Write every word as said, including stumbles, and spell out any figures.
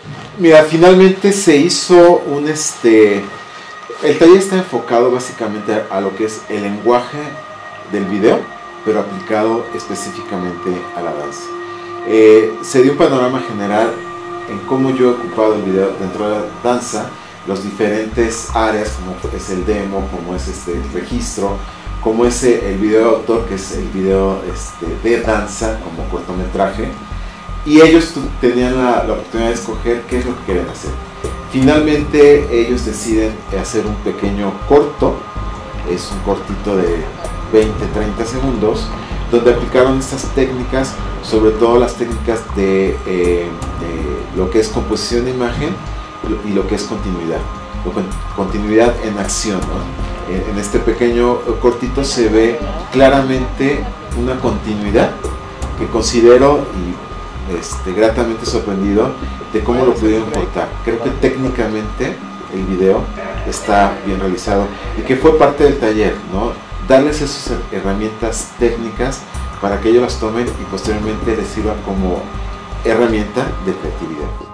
Mira, finalmente se hizo un este... El taller está enfocado básicamente a, a lo que es el lenguaje del video, pero aplicado específicamente a la danza. Eh, se dio un panorama general en cómo yo he ocupado el video dentro de la danza, los diferentes áreas, como es el demo, como es este, el registro, como es el video de autor, que es el video este, de danza como cortometraje, y ellos tenían la, la oportunidad de escoger qué es lo que querían hacer. Finalmente ellos deciden hacer un pequeño corto, es un cortito de veinte a treinta segundos, donde aplicaron estas técnicas, sobre todo las técnicas de, eh, de lo que es composición de imagen y lo que es continuidad, continuidad en acción, ¿no? En este pequeño cortito se ve claramente una continuidad que considero y este, gratamente sorprendido de cómo lo pudieron cortar. Creo que técnicamente el video está bien realizado y que fue parte del taller, ¿no? Darles esas herramientas técnicas para que ellos las tomen y posteriormente les sirva como herramienta de creatividad.